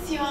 ziua!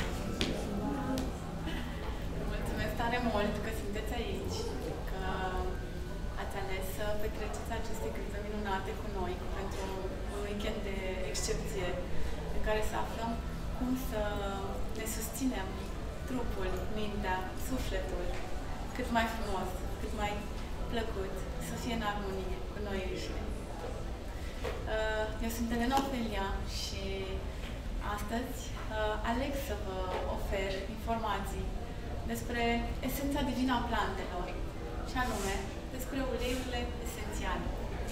Mulțumesc tare mult că sunteți aici, că ați ales să petreceți aceste clipe minunate cu noi pentru un weekend de excepție în care să aflăm cum să ne susținem trupul, mintea, sufletul cât mai frumos, cât mai plăcut, să fie în armonie cu noi înșine. Eu sunt Elena Ofelia și astăzi aleg să vă ofer informații despre esența divină a plantelor, și anume despre uleiurile esențiale.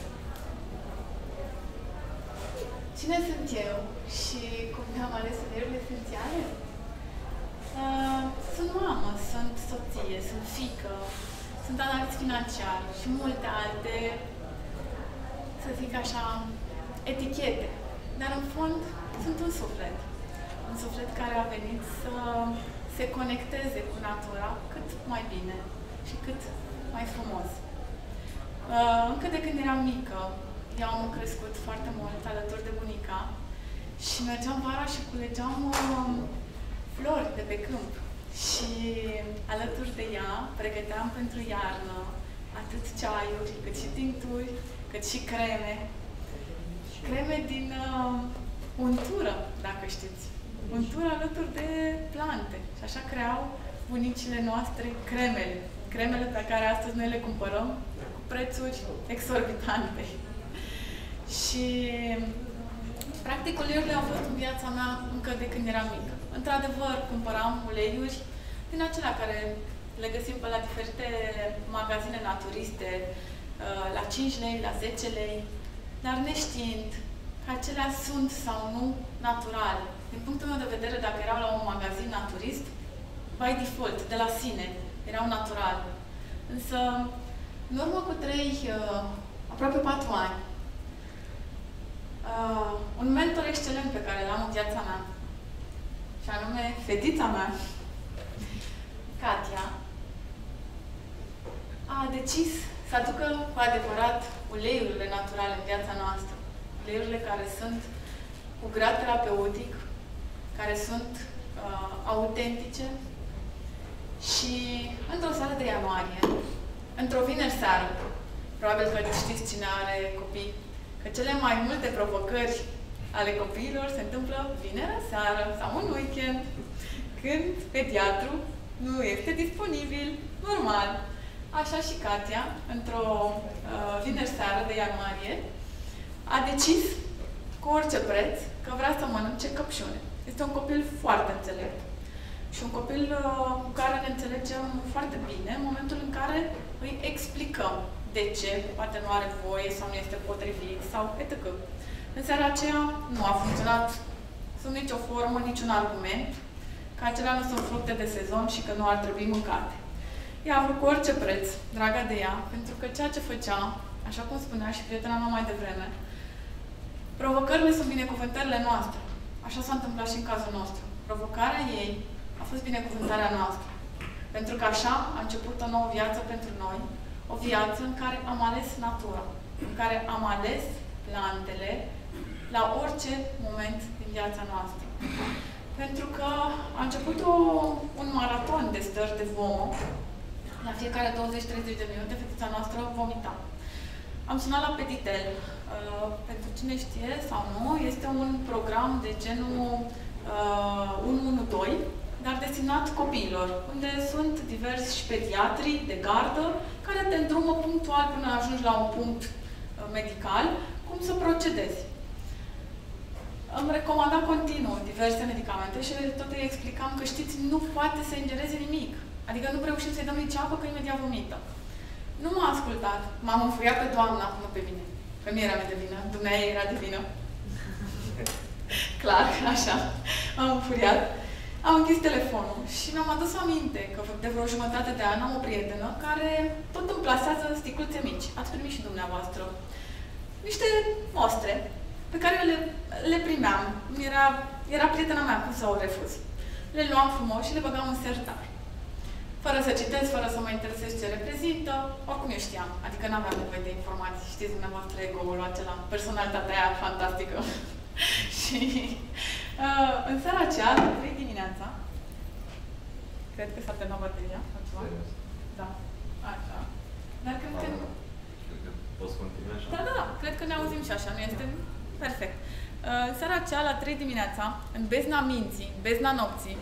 Cine sunt eu și cum mi-am ales uleiurile esențiale? Sunt mamă, sunt soție, sunt fiică, sunt analist financiar și multe alte, să zic așa, etichete. Dar în fond sunt un suflet. Un suflet care a venit să se conecteze cu natura cât mai bine și cât mai frumos. Încă de când eram mică, eu am crescut foarte mult alături de bunica și mergeam vara și culegeam flori de pe câmp. Și alături de ea pregăteam pentru iarnă atât ceaiuri, cât și tincturi, cât și creme. Creme din untură, dacă știți. Untură alături de plante. Și așa creau bunicile noastre cremele. Cremele pe care astăzi noi le cumpărăm cu prețuri exorbitante. Și practic uleiurile au fost în viața mea încă de când eram mică. Într-adevăr, cumpăram uleiuri din acelea care le găsim pe la diferite magazine naturiste, la 5 lei, la 10 lei, dar neștiind că acelea sunt sau nu naturale. Din punctul meu de vedere, dacă erau la un magazin naturist, by default, de la sine, erau naturale. Însă, în urmă cu aproape 4 ani, un mentor excelent pe care l-am în viața mea, și anume fetița mea, Katia, a decis să aducă cu adevărat uleiurile naturale în viața noastră. Uleiurile care sunt cu grad terapeutic, care sunt autentice și într-o seară de ianuarie, într-o vineri seară, probabil că știți cine are copii, că cele mai multe provocări ale copiilor se întâmplă vinerea seară sau un weekend, când pediatru nu este disponibil, normal. Așa și Katia, într-o vineri seară de ianuarie, a decis, cu orice preț, că vrea să mănânce căpșune. Este un copil foarte înțelept. Și un copil cu care ne înțelegem foarte bine în momentul în care îi explicăm de ce poate nu are voie sau nu este potrivit sau etc. În seara aceea nu a funcționat sub nicio formă, niciun argument, că acelea nu sunt fructe de sezon și că nu ar trebui mâncate. Ea a vrut cu orice preț, draga de ea, pentru că ceea ce făcea, așa cum spunea și prietena mea mai devreme, provocările sunt binecuvântările noastre. Așa s-a întâmplat și în cazul nostru. Provocarea ei a fost binecuvântarea noastră. Pentru că așa a început o nouă viață pentru noi, o viață în care am ales natura, în care am ales plantele la orice moment din viața noastră. Pentru că a început un maraton de stări de vomă. La fiecare 20-30 de minute, fetița noastră vomita. Am sunat la Peditel. Pentru cine știe sau nu, este un program de genul 112, dar destinat copiilor, unde sunt diversi pediatri de gardă care te îndrumă punctual până ajungi la un punct medical, cum să procedezi. Îmi recomanda continuu diverse medicamente și tot îi explicam că, știți, nu poate să ingereze nimic. Adică nu reușim să-i dăm nici apă, că imediat vomită. Nu m-a ascultat. M-am înfuriat pe doamna, nu pe mine. Că nu eram de vină. Dumnezeu era de vină. Clar, așa. M-am înfuriat. Am închis telefonul și mi-am adus aminte că de vreo jumătate de an am o prietenă care tot îmi plasează sticluțe mici. Ați primit și dumneavoastră. Niște mostre pe care le primeam. Era prietena mea, cum să o refuz. Le luam frumos și le băgam în sertar. Fără să citesc, fără să mă interesez ce reprezintă, oricum eu știam. Adică n-aveam nevoie de informații. Știți dumneavoastră ego-ul acela, personalitatea aia fantastică. Și În seara aceea, la 3 dimineața, cred că s-a terminat bateria, altceva. Da, așa. Dar cred că... Poți continua așa? Da, da, cred că ne auzim și așa, nu este perfect. În seara aceea, la 3 dimineața, în bezna minții, bezna nopții,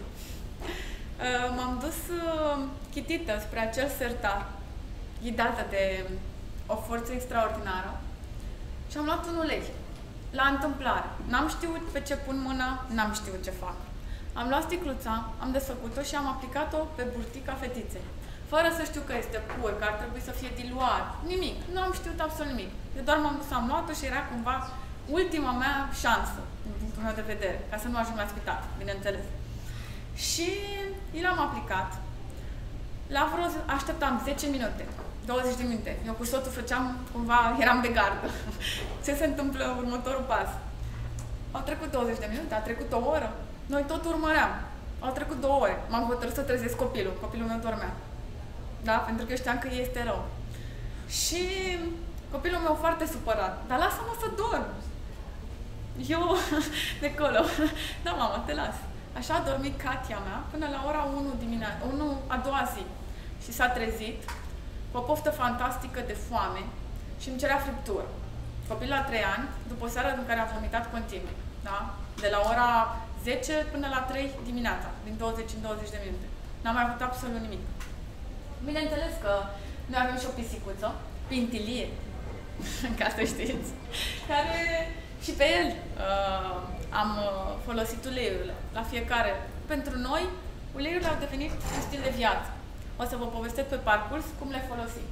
m-am dus chitită spre acel sertar, ghidată de o forță extraordinară și am luat un ulei, la întâmplare. N-am știut pe ce pun mâna, n-am știut ce fac. Am luat sticluța, am desfăcut-o și am aplicat-o pe burtica fetiței. Fără să știu că este pur, că ar trebui să fie diluat, nimic. Nu am știut absolut nimic. Eu doar m-am dus, am luat-o și era cumva ultima mea șansă, din punctul meu de vedere, ca să nu ajung la spital, bineînțeles. Și l-am aplicat. La vreo, așteptam 10 minute, 20 de minute. Eu cu soțul făceam, cumva, eram de gardă. Ce se întâmplă următorul pas? Au trecut 20 de minute, a trecut o oră. Noi tot urmăream. Au trecut 2 ore. M-am hotărât să trezesc copilul. Copilul meu dormea. Da? Pentru că eu știam că este rău. Și copilul meu foarte supărat. Dar lasă-mă să dorm. Eu, de acolo. Da, mama, te las. Așa a dormit Katia mea până la ora 1 dimineața, 1 a doua zi. Și s-a trezit cu o poftă fantastică de foame și îmi cerea friptură. Copil la 3 ani, după o seară în care a vomitat continuu. Da? De la ora 10 până la 3 dimineața, din 20 în 20 de minute. N-am mai avut absolut nimic. Bineînțeles că noi avem și o pisicuță, Pintilie, ca să știți, care și pe el am folosit uleiurile la fiecare. Pentru noi, uleiurile au devenit un stil de viață. O să vă povestesc pe parcurs cum le folosim.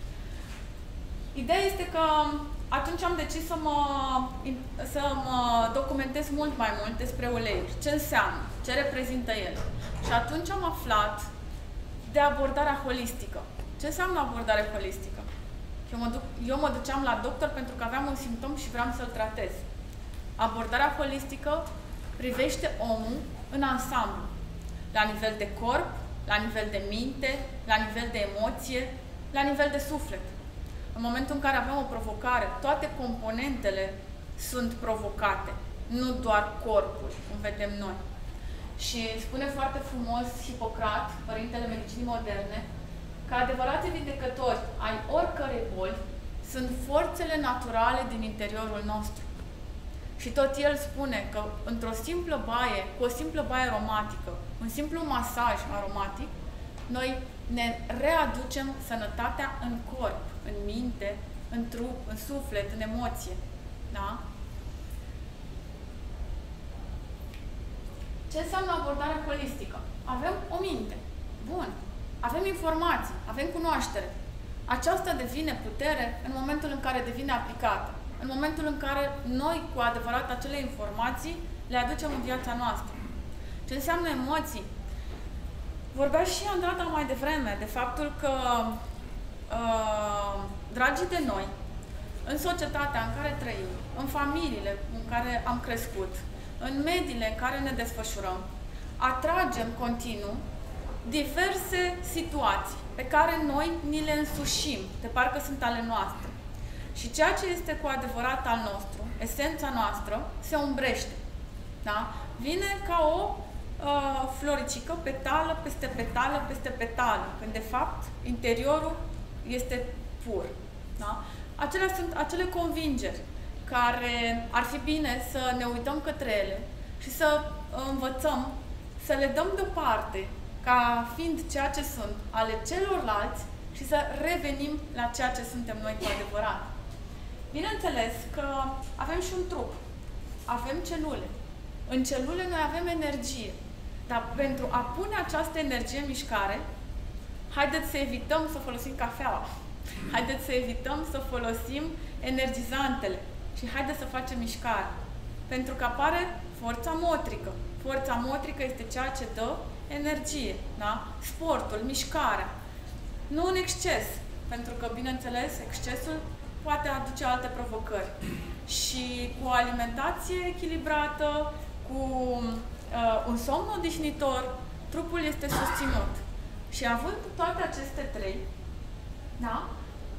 Ideea este că atunci am decis să mă documentez mult mai mult despre uleiuri. Ce înseamnă, ce reprezintă el. Și atunci am aflat de abordarea holistică. Ce înseamnă abordare holistică? Eu mă duceam la doctor pentru că aveam un simptom și vreau să-l tratez. Abordarea holistică privește omul în ansamblu. La nivel de corp, la nivel de minte, la nivel de emoție, la nivel de suflet. În momentul în care avem o provocare, toate componentele sunt provocate, nu doar corpul, cum vedem noi. Și spune foarte frumos Hipocrat, părintele medicinii moderne, că adevărații vindecători ai oricărei boli sunt forțele naturale din interiorul nostru. Și tot el spune că într-o simplă baie, cu o simplă baie aromatică, un simplu masaj aromatic, noi ne readucem sănătatea în corp, în minte, în trup, în suflet, în emoție. Da? Ce înseamnă abordarea holistică? Avem o minte. Bun. Avem informații, avem cunoaștere. Aceasta devine putere în momentul în care devine aplicată. În momentul în care noi, cu adevărat, acele informații le aducem în viața noastră. Ce înseamnă emoții? Vorbea și Andrada mai devreme de faptul că, dragii de noi, în societatea în care trăim, în familiile în care am crescut, în mediile în care ne desfășurăm, atragem continuu diverse situații pe care noi ni le însușim, de parcă sunt ale noastre. Și ceea ce este cu adevărat al nostru, esența noastră, se umbrește. Da? Vine ca o floricică, petală peste petală peste petală, când de fapt interiorul este pur. Da? Acelea sunt acele convingeri care ar fi bine să ne uităm către ele și să învățăm, să le dăm deoparte ca fiind ceea ce sunt ale celorlalți și să revenim la ceea ce suntem noi cu adevărat. Bineînțeles că avem și un trup, avem celule. În celule noi avem energie, dar pentru a pune această energie în mișcare, haideți să evităm să folosim cafeaua, haideți să evităm să folosim energizantele și haideți să facem mișcare. Pentru că apare forța motrică. Forța motrică este ceea ce dă energie, da? Sportul, mișcarea. Nu în exces, pentru că, bineînțeles, excesul poate aduce alte provocări. Și cu o alimentație echilibrată, cu un somn odihnitor, trupul este susținut. Și având toate aceste trei, da?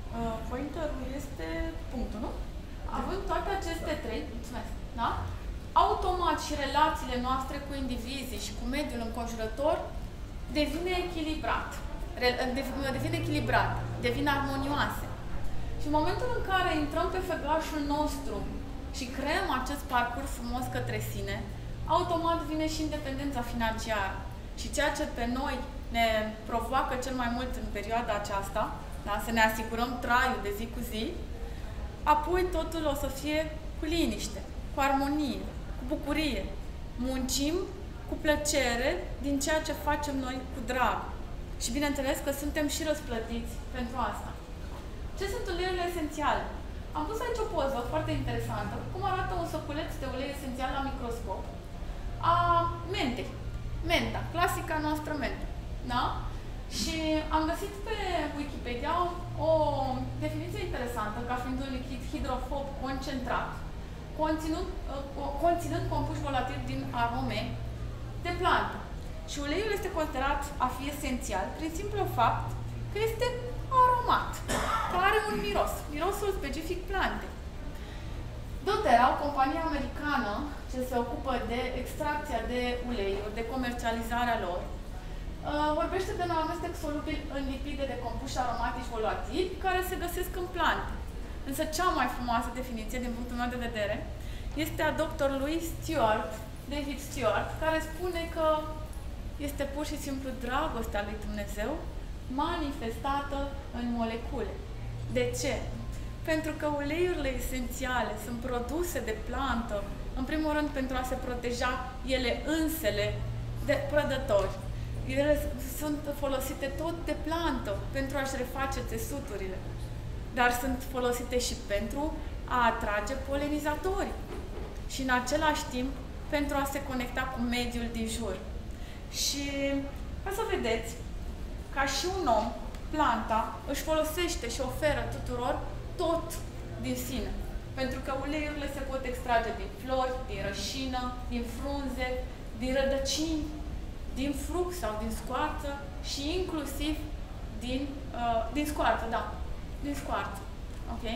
Pointerul este punctul, nu? Având toate aceste trei, mulțumesc, da? automat și relațiile noastre cu indivizii și cu mediul înconjurător devine echilibrat, devin armonioase. Și în momentul în care intrăm pe făgașul nostru și creăm acest parcurs frumos către sine, automat vine și independența financiară. Și ceea ce pe noi ne provoacă cel mai mult în perioada aceasta, da? Să ne asigurăm traiul de zi cu zi, apoi totul o să fie cu liniște, cu armonie, cu bucurie. Muncim cu plăcere din ceea ce facem noi cu drag. Și bineînțeles că suntem și răsplătiți pentru asta. Ce sunt uleiurile esențiale? Am pus aici o poză foarte interesantă, cum arată un săculeț de ulei esențial la microscop a mentei. Menta, clasica noastră mentă. Da? Și am găsit pe Wikipedia o definiție interesantă, ca fiind un lichid hidrofob concentrat, conținând compuși volatili din arome de plantă. Și uleiul este considerat a fi esențial prin simplul fapt că este aromat, că are un miros, mirosul specific plantei. doTERRA, o companie americană ce se ocupă de extracția de uleiuri, de comercializarea lor, vorbește de un amestec solubil în lipide de compuși aromatici volatili care se găsesc în plante. Însă cea mai frumoasă definiție, din punctul meu de vedere, este a doctorului David Stewart, care spune că este pur și simplu dragostea lui Dumnezeu manifestată în molecule. De ce? Pentru că uleiurile esențiale sunt produse de plantă, în primul rând pentru a se proteja ele însele de prădători. Ele sunt folosite tot de plantă pentru a-și reface țesuturile, dar sunt folosite și pentru a atrage polenizatori și în același timp pentru a se conecta cu mediul din jur. Și ca să vedeți, ca și un om, planta își folosește și oferă tuturor tot din sine. Pentru că uleiurile se pot extrage din flori, din rășină, din frunze, din rădăcini, din fruct sau din scoarță și inclusiv din scoarță, da. Din scoarță. Ok?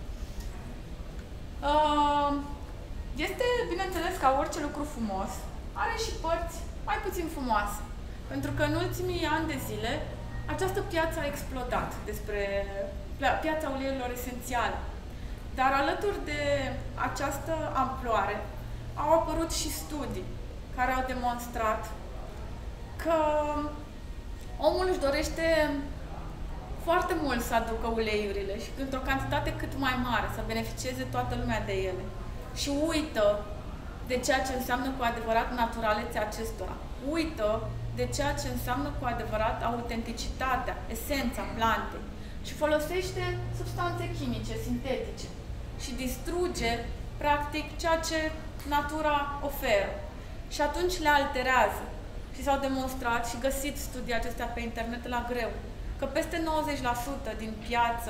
Este, bineînțeles, ca orice lucru frumos, are și părți mai puțin frumoase. Pentru că în ultimii ani de zile, această piață a explodat despre piața uleiurilor esențiale. Dar alături de această amploare, au apărut și studii care au demonstrat că omul își dorește foarte mult să aducă uleiurile și într-o cantitate cât mai mare, să beneficieze toată lumea de ele. Și uită de ceea ce înseamnă cu adevărat naturalețea acestora. Uită de ceea ce înseamnă cu adevărat autenticitatea, esența plantei. Și folosește substanțe chimice, sintetice. Și distruge, practic, ceea ce natura oferă. Și atunci le alterează. Și s-au demonstrat și găsit studii acestea pe internet la greu, că peste 90% din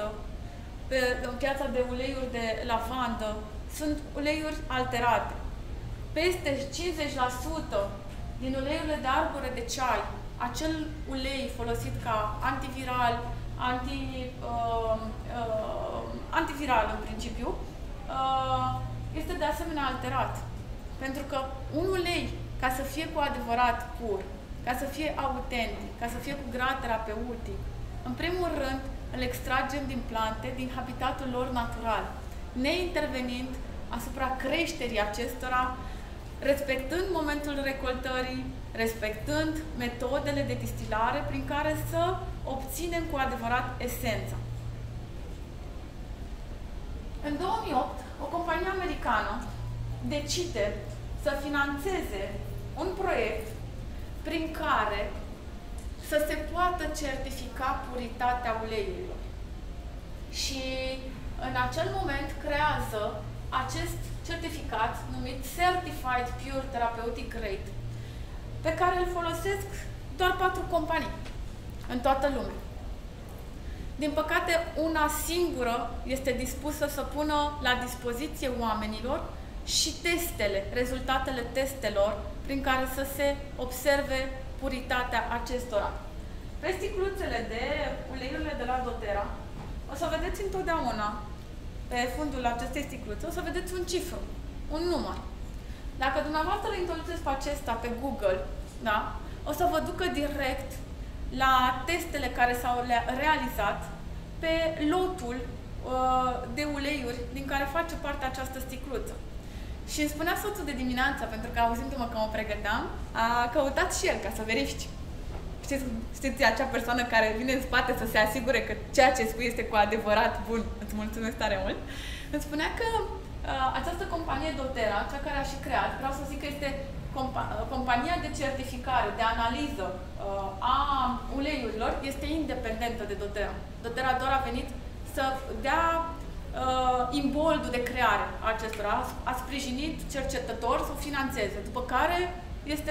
piața de uleiuri de lavandă sunt uleiuri alterate. Peste 50% din uleiurile de arbore de ceai, acel ulei folosit ca antiviral, antiviral în principiu, este de asemenea alterat. Pentru că un ulei, ca să fie cu adevărat pur, ca să fie autentic, ca să fie cu grad terapeutic, în primul rând îl extragem din plante, din habitatul lor natural, neintervenind asupra creșterii acestora, respectând momentul recoltării, respectând metodele de distilare prin care să obținem cu adevărat esența. În 2008, o companie americană decide să finanțeze un proiect prin care să se poată certifica puritatea uleiurilor. Și în acel moment creează acest certificat numit Certified Pure Therapeutic Grade, pe care îl folosesc doar 4 companii în toată lumea. Din păcate, una singură este dispusă să pună la dispoziție oamenilor și rezultatele testelor prin care să se observe puritatea acestora. Pe sticluțele de uleiurile de la doTERRA, o să vedeți întotdeauna, pe fundul acestei sticluțe, o să vedeți un cifru, un număr. Dacă dumneavoastră îl introduceți pe acesta pe Google, da? O să vă ducă direct la testele care s-au realizat pe lotul de uleiuri din care face parte această sticluță. Și îmi spunea soțul de dimineață, pentru că auzindu-mă că mă pregăteam, a căutat și el ca să verifice. Știți acea persoană care vine în spate să se asigure că ceea ce spui este cu adevărat bun. Îți mulțumesc tare mult. Îmi spunea că această companie doTERRA, cea care a și creat, vreau să zic că este compania de certificare, de analiză a uleiurilor, este independentă de doTERRA. doTERRA doar a venit să dea imboldul de creare a acestora, a sprijinit cercetători să o finanțeze, după care este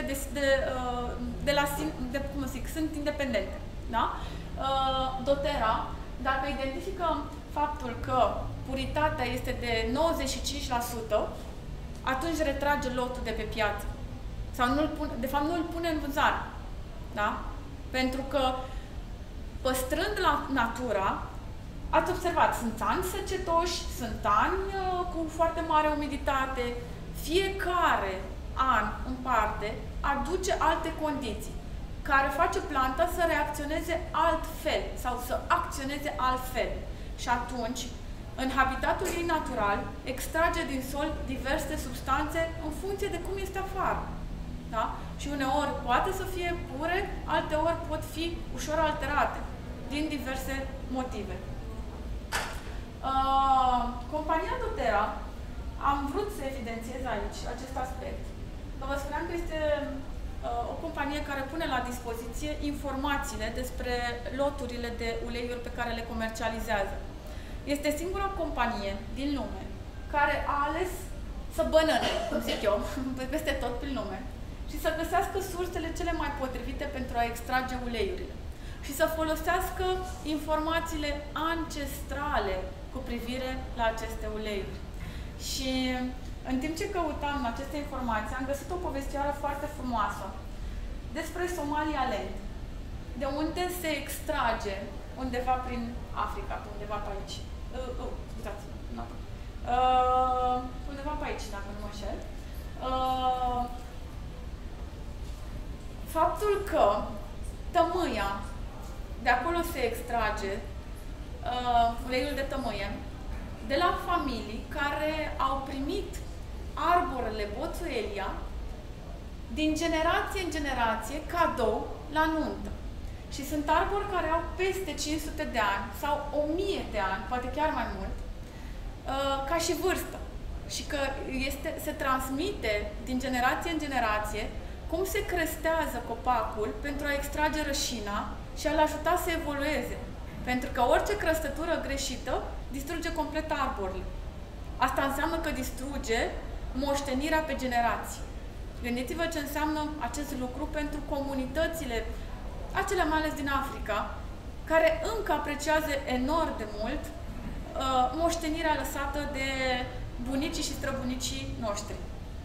cum să zic, sunt independente. Da? doTERRA, dacă identifică faptul că puritatea este de 95%, atunci retrage lotul de pe piață. Sau de fapt nu îl pune în vânzare. Da? Pentru că păstrând la natura, ați observat, sunt ani săcetoși, sunt ani cu foarte mare umiditate, fiecare an în parte aduce alte condiții care face planta să reacționeze altfel sau să acționeze altfel. Și atunci, în habitatul ei natural, extrage din sol diverse substanțe în funcție de cum este afară. Da? Și uneori poate să fie pure, alteori pot fi ușor alterate, din diverse motive. Compania doTERRA, am vrut să evidențiez aici acest aspect. Vă spuneam că este o companie care pune la dispoziție informațiile despre loturile de uleiuri pe care le comercializează. Este singura companie din lume care a ales să bănăne, cum zic eu, peste tot prin lume și să găsească sursele cele mai potrivite pentru a extrage uleiurile și să folosească informațiile ancestrale cu privire la aceste uleiuri. Și în timp ce căutam aceste informații, am găsit o povestioară foarte frumoasă despre Somaliland, de unde se extrage undeva prin Africa, undeva pe aici. Undeva pe aici, dacă nu mă înșel. Faptul că tămâia, de acolo se extrage uleiul de tămâie, de la familii care au primit arborele Boțuelia din generație în generație cadou la nuntă. Și sunt arbori care au peste 500 de ani sau 1000 de ani, poate chiar mai mult, ca și vârstă. Și că se transmite din generație în generație cum se crestează copacul pentru a extrage rășina și a-l ajuta să evolueze. Pentru că orice crăstătură greșită distruge complet arborile. Asta înseamnă că distruge moștenirea pe generații. Gândiți-vă ce înseamnă acest lucru pentru comunitățile, acelea mai ales din Africa, care încă apreciază enorm de mult moștenirea lăsată de bunicii și străbunicii noștri.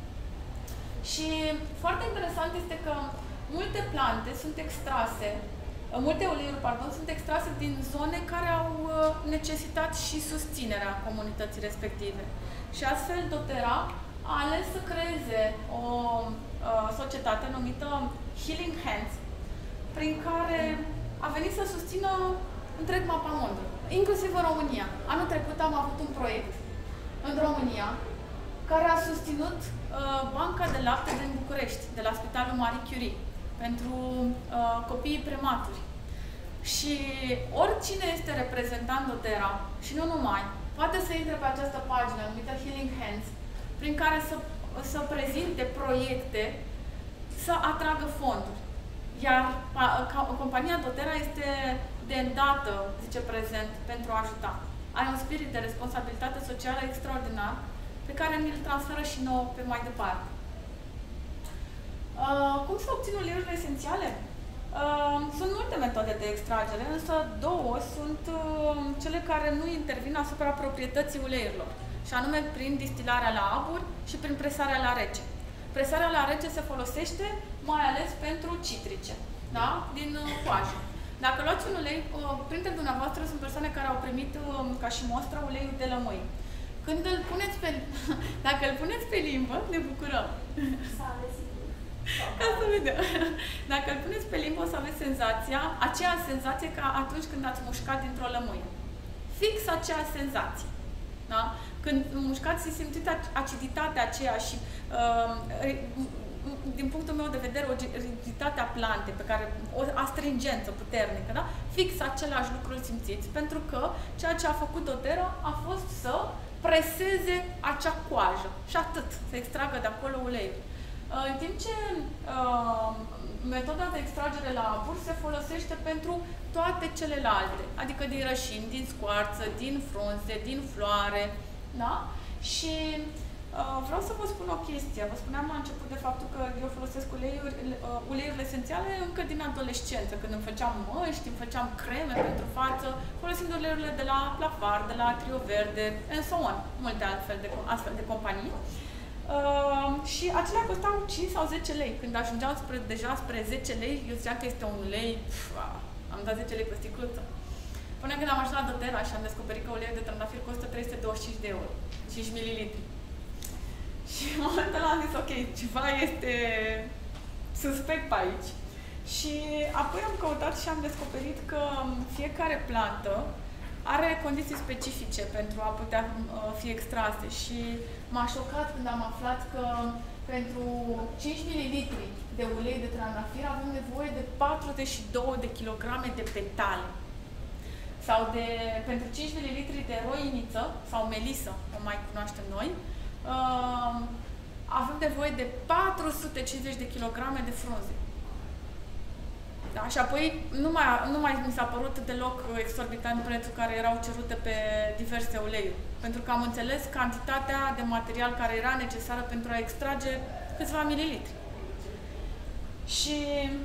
Și foarte interesant este că multe plante sunt extrase, multe uleiuri, sunt extrase din zone care au necesitat și susținerea comunității respective. Și astfel doTERRA a ales să creeze o societate numită Healing Hands, prin care a venit să susțină întreg mapamondul, inclusiv în România. Anul trecut am avut un proiect în România care a susținut banca de lapte din București, de la Spitalul Marie Curie, pentru copiii prematuri. Și oricine este reprezentant doTERRA, și nu numai, poate să intre pe această pagină numită Healing Hands, prin care să prezinte proiecte, să atragă fonduri. Iar compania doTERRA este de îndată, zice prezent, pentru a ajuta. Are un spirit de responsabilitate socială extraordinar, pe care ne-l transferă și nouă pe mai departe. Cum se obțin uleiurile esențiale? Sunt multe metode de extragere, însă două sunt cele care nu intervin asupra proprietății uleiurilor, și anume prin distilarea la abur și prin presarea la rece. Presarea la rece se folosește mai ales pentru citrice, da? Din coajă. Dacă luați un ulei, printre dumneavoastră sunt persoane care au primit ca și mostră uleiul de lămâie. Când îl puneți pe... Dacă îl puneți pe limbă, ne bucurăm. Ca să vedem. Dacă îl puneți pe limbă, o să aveți aceeași senzație ca atunci când ați mușcat dintr-o lămâie. Fix aceeași senzație. Da? Când mușcați, simțiți aciditatea aceea și, din punctul meu de vedere, o rigiditate a plantei, pe care, o astringență puternică, da? Fix același lucru îl simțiți, pentru că ceea ce a făcut doTERRA a fost să preseze acea coajă și atât, să extragă de acolo uleiul. În timp ce metoda de extragere la abur se folosește pentru toate celelalte, adică din rășini, din scoarță, din frunze, din floare, da? Și vreau să vă spun o chestie. Vă spuneam la început de faptul că eu folosesc uleiurile esențiale încă din adolescență, când îmi făceam măști, îmi făceam creme pentru față, folosind uleiurile de la Plafar, de la Trio Verde, and so on, multe astfel de companii. Și acelea costau 5 sau 10 lei. Când ajungeau deja spre 10 lei, eu ziceam că este un ulei, am dat 10 lei pe sticluță. Până când am ajuns la doTERRA și am descoperit că uleiul de trandafir costă 325 de euro, 5 ml. Și în momentul ăla am zis, ok, ceva este suspect pe aici. Și apoi am căutat și am descoperit că fiecare plantă are condiții specifice pentru a putea fi extrase și m-a șocat când am aflat că pentru 5 ml de ulei de trandafir avem nevoie de 42 de kg de petale. Sau pentru 5 ml de roiniță sau melisă, o mai cunoaștem noi, avem nevoie de 450 de kg de frunze. Da? Și apoi nu mai mi s-a părut deloc exorbitant prețul care erau cerute pe diverse uleiuri. Pentru că am înțeles cantitatea de material care era necesară pentru a extrage câțiva mililitri. Și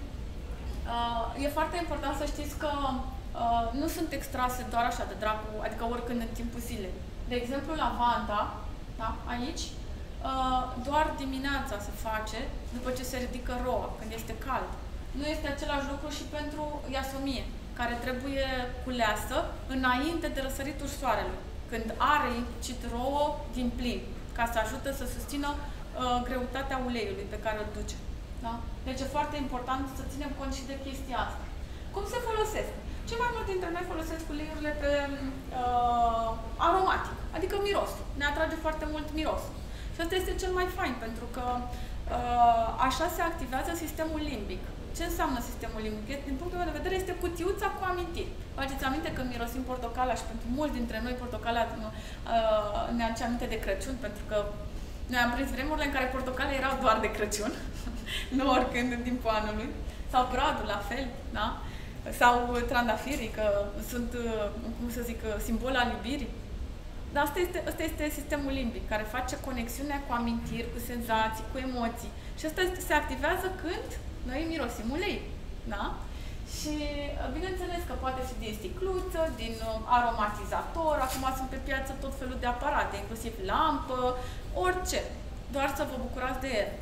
e foarte important să știți că nu sunt extrase doar așa de dracu, adică oricând în timpul zilei. De exemplu, lavanda, da? Aici, doar dimineața se face după ce se ridică roa, când este cald. Nu este același lucru și pentru iasomie, care trebuie culeasă înainte de răsăritul soarelui, când are implicit rouă din plin, ca să ajute să susțină greutatea uleiului pe care îl duce. Da? Deci e foarte important să ținem cont și de chestia asta. Cum se folosesc? Cei mai mulți dintre noi folosesc uleiurile pe aromatic, adică miros. Ne atrage foarte mult miros. Și asta este cel mai fain, pentru că așa se activează sistemul limbic. Ce înseamnă sistemul limbic? Din punctul meu de vedere, este cutiuța cu amintiri. Faceți aminte că mirosim portocala și pentru mulți dintre noi portocala ne aduce aminte de Crăciun, pentru că noi am prins vremurile în care portocale erau doar de Crăciun, nu oricând în timpul anului, sau bradul la fel, da? Sau trandafirii, că sunt, cum să zic, simbol al iubirii. Dar asta este sistemul limbic, care face conexiunea cu amintiri, cu senzații, cu emoții. Și asta se activează când noi mirosim ulei. Da? Și bineînțeles că poate fi din sticluță, din aromatizator, acum sunt pe piață tot felul de aparate, inclusiv lampă, orice. Doar să vă bucurați de el.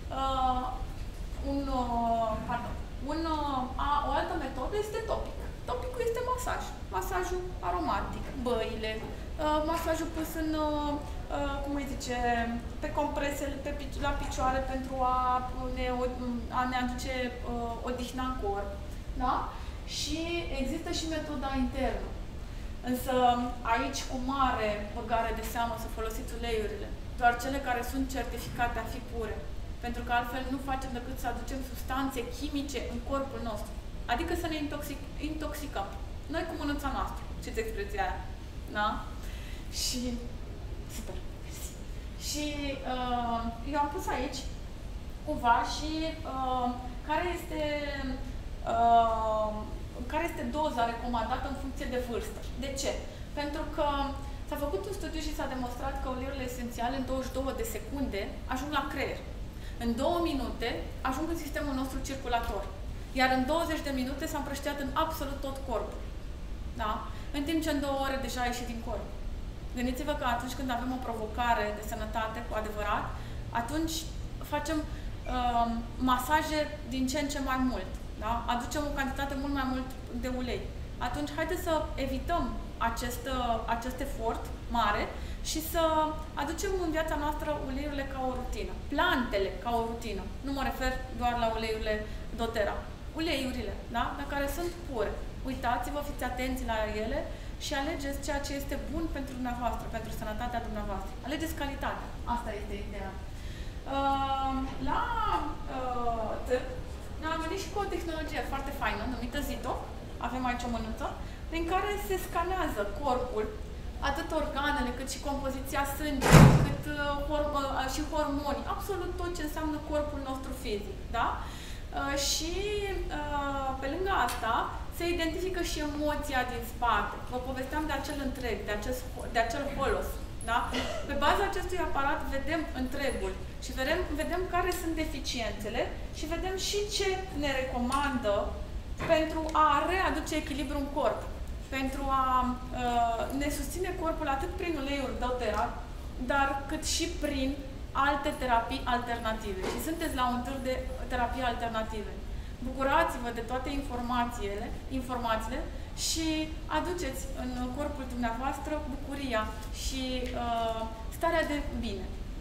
O altă metodă este topic. Topicul este masaj. Masajul aromatic, băile, masajul pus în, cum îi zice, pe compresele la picioare pentru a ne aduce odihna în corp. Da? Și există și metoda internă. Însă aici cu mare băgare de seamă să folosiți uleiurile, doar cele care sunt certificate a fi pure. Pentru că altfel nu facem decât să aducem substanțe chimice în corpul nostru. Adică să ne intoxicăm. Noi cu mânuța noastră. Știți expresia aia? Da? Și... super! Și eu am pus aici cumva și care este doza recomandată în funcție de vârstă. De ce? Pentru că s-a făcut un studiu și s-a demonstrat că uleiurile esențiale în 22 de secunde ajung la creier. În 2 minute ajung în sistemul nostru circulator. Iar în 20 de minute s-a împrăștiat în absolut tot corpul. Da? În timp ce în 2 ore deja a ieșit din corp. Gândiți-vă că atunci când avem o provocare de sănătate, cu adevărat, atunci facem masaje din ce în ce mai mult. Da? Aducem o cantitate mult mai mult de ulei. Atunci, haideți să evităm acest efort mare și să aducem în viața noastră uleiurile ca o rutină. Plantele ca o rutină. Nu mă refer doar la uleiurile doTERRA. Uleiurile, da? Dar care sunt pure. Uitați-vă, fiți atenți la ele și alegeți ceea ce este bun pentru dumneavoastră, pentru sănătatea dumneavoastră. Alegeți calitatea. Asta este ideea. La târg ne-am venit și cu o tehnologie foarte faină, numită Zito. Avem aici o mânuță, prin care se scanează corpul, atât organele, cât și compoziția sângelui, cât și hormoni, absolut tot ce înseamnă corpul nostru fizic. Da? Și pe lângă asta se identifică și emoția din spate. Vă povesteam de acel întreg, de acel holos. Da? Pe baza acestui aparat vedem întregul și vedem care sunt deficiențele și vedem și ce ne recomandă pentru a readuce echilibru în corp, pentru a ne susține corpul atât prin uleiuri doTERRA, dar cât și prin alte terapii alternative. Și sunteți la un târg de terapii alternative. Bucurați-vă de toate informațiile și aduceți în corpul dumneavoastră bucuria și starea de bine.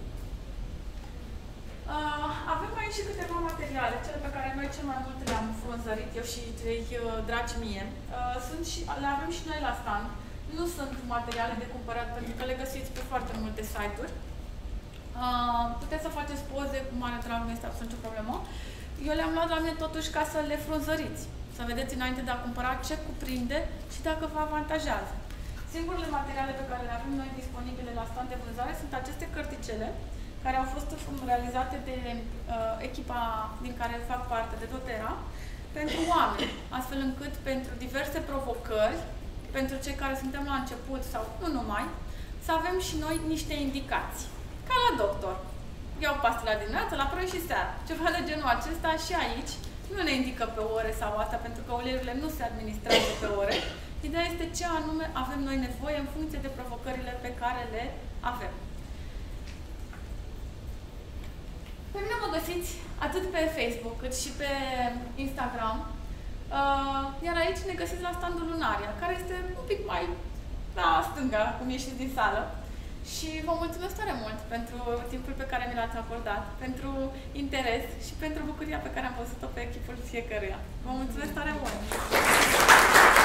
Avem aici și câteva materiale, cele pe care noi cel mai mult le-am frunzărit eu și cei dragi mie. Le avem și noi la stand. Nu sunt materiale de cumpărat, pentru că le găsiți pe foarte multe site-uri. Puteți să faceți poze cu mare drag, nu este absolut nicio problemă. Eu le-am luat la mine totuși ca să le frunzăriți. Să vedeți înainte de a cumpăra ce cuprinde și dacă vă avantajează. Singurele materiale pe care le avem noi disponibile la stand de vânzare sunt aceste cărticele, care au fost realizate de echipa din care fac parte de doTERRA, pentru oameni, astfel încât pentru diverse provocări, pentru cei care suntem la început sau nu numai, să avem și noi niște indicații. Ca la doctor. Iau pastila dimineața, la prânz și seara. Ceva de genul acesta și aici. Nu ne indică pe ore sau asta, pentru că uleiurile nu se administrează pe ore. Ideea este ce anume avem noi nevoie în funcție de provocările pe care le avem. Pe mine mă găsiți atât pe Facebook cât și pe Instagram. Iar aici ne găsiți la standul Lunaria, care este un pic mai la stânga, cum ieșiți din sală. Și vă mulțumesc tare mult pentru timpul pe care mi l-ați acordat, pentru interes și pentru bucuria pe care am văzut-o pe echipul fiecăruia. Vă mulțumesc tare mult!